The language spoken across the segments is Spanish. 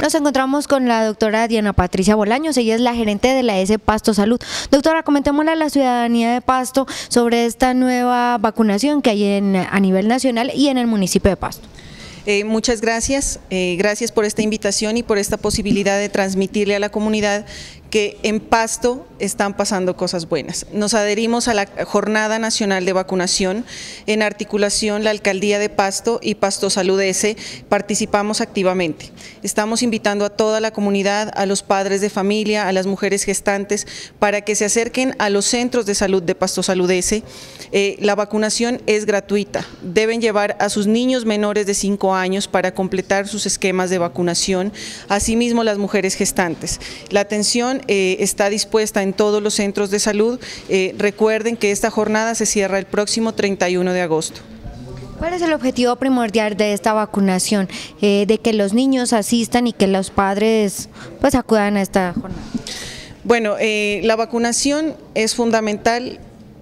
Nos encontramos con la doctora Diana Patricia Bolaños, ella es la gerente de la ES Pasto Salud. Doctora, comentémosle a la ciudadanía de Pasto sobre esta nueva vacunación que hay a nivel nacional y en el municipio de Pasto. Muchas gracias, gracias por esta invitación y por esta posibilidad de transmitirle a la comunidad que en Pasto están pasando cosas buenas. Nos adherimos a la Jornada Nacional de Vacunación. En articulación, la Alcaldía de Pasto y Pasto Salud S participamos activamente. Estamos invitando a toda la comunidad, a los padres de familia, a las mujeres gestantes, para que se acerquen a los centros de salud de Pasto Salud S. La vacunación es gratuita. Deben llevar a sus niños menores de 5 años para completar sus esquemas de vacunación. Asimismo, las mujeres gestantes. La atención está dispuesta en todos los centros de salud. Recuerden que esta jornada se cierra el próximo 31 de agosto. ¿Cuál es el objetivo primordial de esta vacunación? De que los niños asistan y que los padres pues acudan a esta jornada. Bueno, la vacunación es fundamental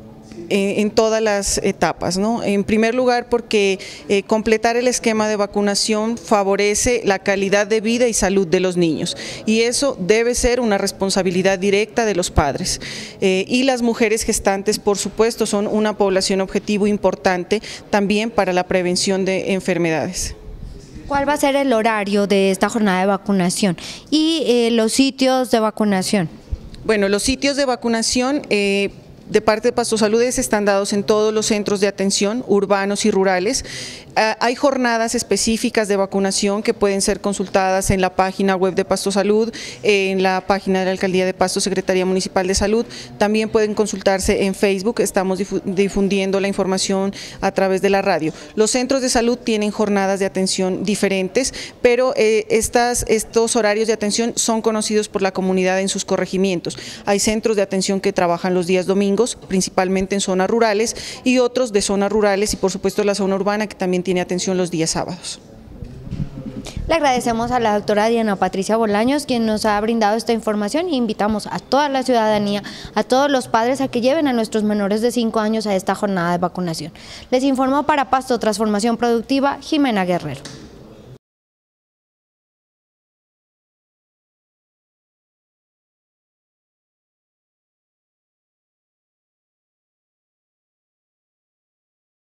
en todas las etapas, ¿no? En primer lugar, porque completar el esquema de vacunación favorece la calidad de vida y salud de los niños, y eso debe ser una responsabilidad directa de los padres. Y las mujeres gestantes, por supuesto, son una población objetivo importante también para la prevención de enfermedades. ¿Cuál va a ser el horario de esta jornada de vacunación y los sitios de vacunación? Bueno, los sitios de vacunación de parte de Pasto Salud S están dados en todos los centros de atención urbanos y rurales. Hay jornadas específicas de vacunación que pueden ser consultadas en la página web de Pasto Salud, en la página de la Alcaldía de Pasto, Secretaría Municipal de Salud. También pueden consultarse en Facebook, estamos difundiendo la información a través de la radio. Los centros de salud tienen jornadas de atención diferentes, pero estos horarios de atención son conocidos por la comunidad en sus corregimientos. Hay centros de atención que trabajan los días domingos, principalmente en zonas rurales, y otros de zonas rurales y por supuesto la zona urbana que también tiene atención los días sábados. Le agradecemos a la doctora Diana Patricia Bolaños, quien nos ha brindado esta información, y invitamos a toda la ciudadanía, a todos los padres, a que lleven a nuestros menores de 5 años a esta jornada de vacunación. Les informó para Pasto Transformación Productiva, Jimena Guerrero.